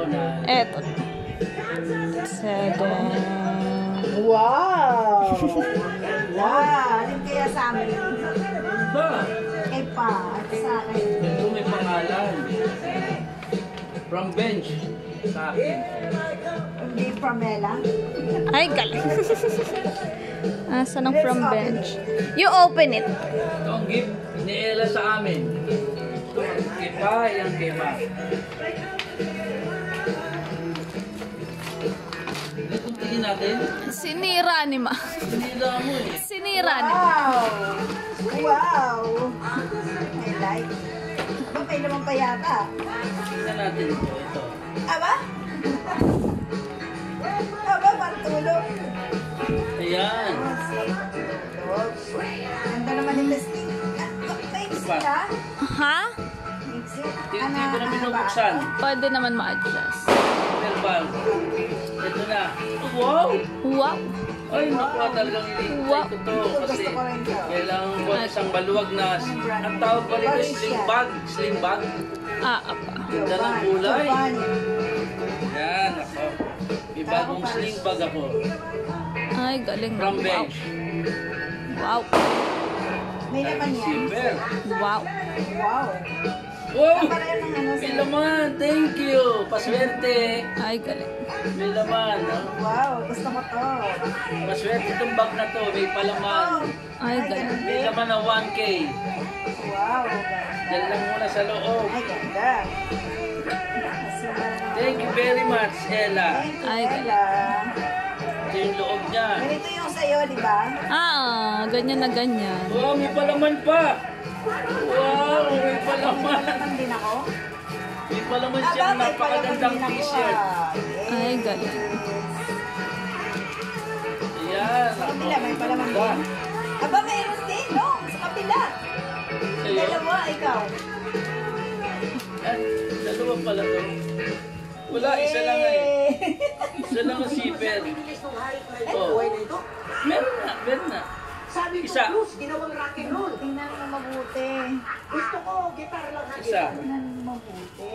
na. Eto. 7. Wow! Wow! Alin kaya sa amin? Ba? Eh pa, at sa akin. Ito may pangalan. From bench. Sa akin. Hindi Pramela. Ay, galing. Asa ng from bench? You open it. Ito ang gift ni Ella sa amin. Ito ang kay Pa, yan kay Ma. Ito tingin natin. Sinira ni Ma. Sinira mo eh. Sinira ni Ma. Wow! Wow! I like. Aba, may naman pa yata. Tingnan natin ito. Ito. Aba? Aba, pantulog. Ayan. Ganda naman yung listing. May exit ka? Ha? Exit? Hindi ko na binubuksan. Pwede naman ma-adjust. Verbal. Ito na. Wow! Wow. Ay, naku, talagang Wow. ito to. Kasi Gusto ko rin to. kailangan ko isang maluwag na, ang tawag pa rin sling bag. Sling bag. Apa. Ganda ng kulay. Giovanni. Yan, ako. May bagong sling bag ako. Ay, galing. From Wow. bench. Wow. May naman yan. Silver. Wow. Wow. Wow! Pareho ng ano May sa... laman. Thank you. Paswerte. Ay, galing. May laman. ah. Wow, gusto ko to. Paswerte itong bag na to. May palaman. Ay, galing. May laman na 1K. Wow. Yan lang muna sa loob. Ay, ganda. Thank you very much, Ella. Thank you, Ay, Ella. Ito yung loob niya. Ganito yung sa'yo, di ba? Ganyan na ganyan. Wow, may palaman pa. Wow, may palaman. Naman din ako. May palaman siyang may napakagandang palaman din ako, t-shirt. ah. Ay, galing. Ayan. Sa kabila, may palaman din. Aba, mayroon din, no? Sa kabila. Sa'yo. Dalawa, ikaw. At dalawa pala to. Wala, isa lang eh. Isa lang ang zipper. Oh. Meron na, meron na. Isa. Tingnan mo mabuti. Isa. Tingnan mo mabuti.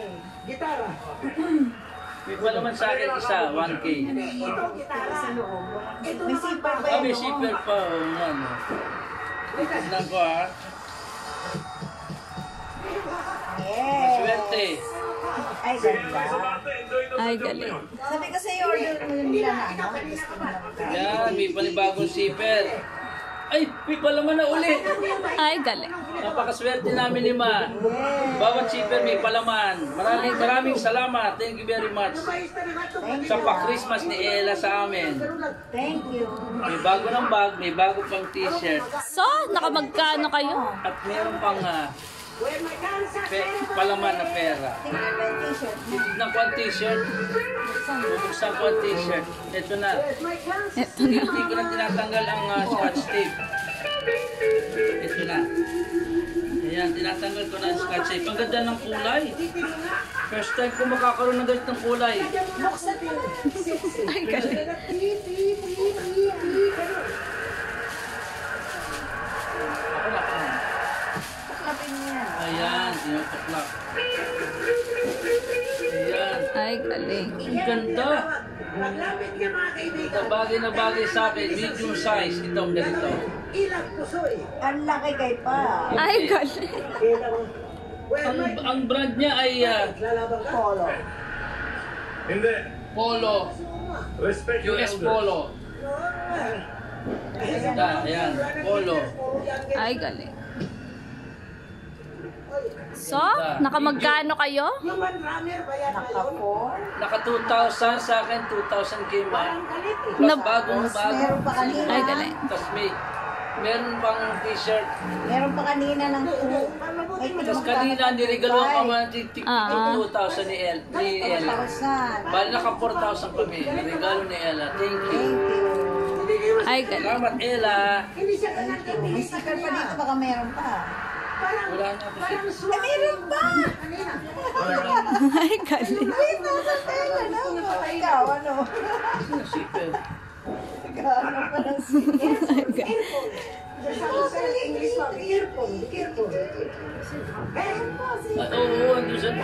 May palaman sa akin isa, 1K. Sa loob. May zipper ba Ah, yan? may no? zipper pa. Oh, ano. Tignan ko ha. Yes. Swerte. Ay, ganda. Ay, galing. Sabi kasi order mo yung nila na ano. Gusto mo na. Yan, may panibagong zipper. Ay, may palaman na uli. Ay, galing. Napakaswerte namin ni Ma. Bawat zipper may palaman. Maraming salamat. Thank you very much. Sa pa-Christmas ni Ella sa amin. Thank you. May bago ng bag, may bago pang t-shirt. So, nakamagkano kayo? At meron pang palaman na pera. Tingnan mo yung t-shirt. Tignan ko ang t-shirt. Bubuksan ko ang t-shirt. Ito na. Ito Hindi na. ko na tinatanggal ang scotch tape. Ito na. Ayan, tinatanggal ko na ang scotch tape. Ang ganda ng kulay. First time ko makakaroon ng ganitong kulay. Buksan mo. Ay, galing. Ako na. Kapin niya. Ayan, tinutuklap. Ayan. Ay, galing. Ang ganda. Ito, bagay na bagay sa akin. Medium size. Itong ganito. Ang laki kay pa. Ay, galing. Ang brand niya ay Polo. Polo. US Polo. Ganda. Ayan. Polo. Ay, galing. So, nakamagkano kayo? Naka-4. Naka 2,000 sa akin. 2,000 kay Ma. Plus Na- bagong bago. Meron pa kanina. Ay, galing. Tapos meron pang t-shirt. Meron pa kanina ng 2. Tapos kanina, niregaluhan ka man tig Ah. 2,000 ni Ella. 1,000. Bali naka 4,000 kami. Regalo ni Ella. Thank you. Thank you. Ay, galing. Salamat, Ella. May sticker pa dito, baka meron pa. Wala na ako si... Eh, meron pa! Ay, galing. Wait, nasa pera na. Ikaw, ano? Zipper. Ikaw, ano pa ng sticker? Oo, ando siya.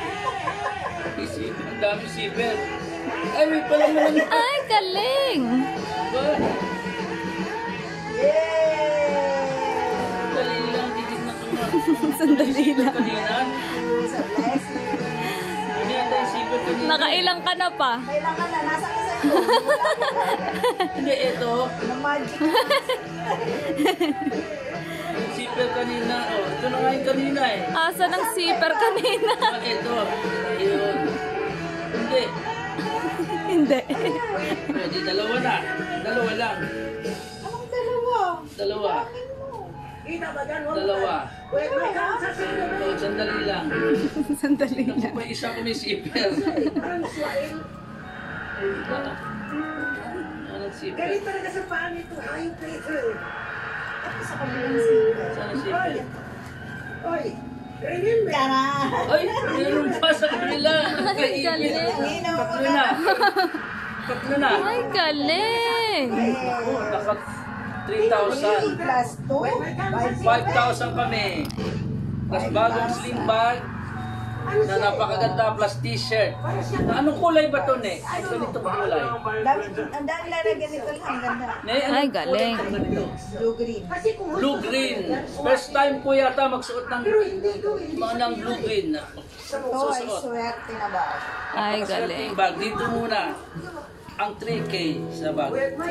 Ang dami zipper. Ay, may pala mo lang. Ay, galing! Ba? Yay! Dali lang, titignan ko nga. Sandali lang. Kanina? So, blessing. Hindi ang tayo zipper kanina. Nakailang ka na pa. Kailangan na, nasa ka sa'yo. Hindi, ito. Na magic. Yung zipper kanina. Oh, ito na nga yung kanina eh. Asa ng zipper kanina? Ah, ito. Ayun. Hindi. Hindi. Pwede, dalawa na. Dalawa lang. Anong dalawa? Dalawa. Dalawa. Oh, sandali lang. Sandali Naku, lang. may isa ko may zipper. Anong zipper? Sa kabilang zipper. Saan ang zipper? Tara! Ay, meron pa sa kanila. Ay, galing. Tatlo na. Tatlo na. Ay, galing! Naka 3,000. Plus 2. 5,000 kami. Tapos bagong sling bag na napakaganda plus t-shirt. Anong kulay ba ito, Ne? Ganitong kulay. Ang dami lalagyan nito lang. Ang ganda. Ne, anong Ay, galing. kulay itong ganito? Blue-green. Blue-green. First time ko yata magsuot ng blue-green. Ito ay swerte na ba? Ay, Napakaswerte galing. yung bag. Dito muna. Ang 3K sa bag.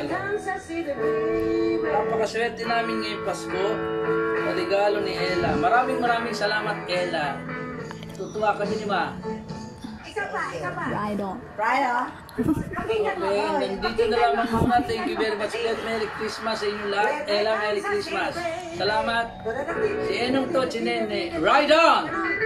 Napakaswerte namin ngayong Pasko. Sa regalo ni Ella. Maraming salamat, Ella. Tutuwa kami ni Ma. Right on. Right, ah? Okay, nandito na lamang muna. Thank you very much. Merry Christmas sa inyo lahat. Ella, Merry Christmas. Salamat. Si Enong to, si Nene. Ride on!